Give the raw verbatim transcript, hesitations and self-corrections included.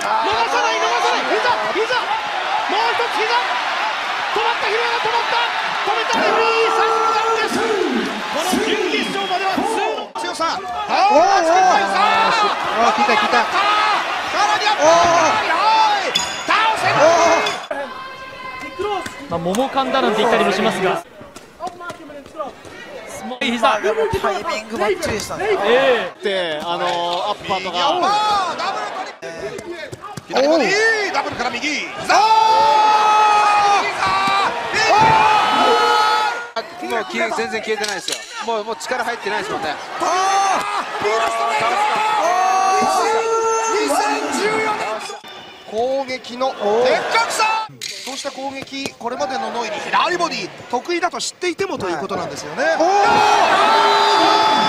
さない逃さない膝膝もう一つ膝止まった、広山が止まった、止めたレフェリー、さすがです。この準決勝まではツーの強さ、ああああ聞いた聞いた、 さらにあった倒せない。 まあ桃缶だなんて言ったりもしますが、膝でもタイミングバッチリでしたね。 ええで、あのアッパーとか左ボディダブルから右膝もう全然消えてないですよ。もうもう力入ってないですもんね。 にせんじゅうよねん攻撃の的確さ、そうした攻撃、これまでのノイに左ボディ得意だと知っていてもということなんですよね。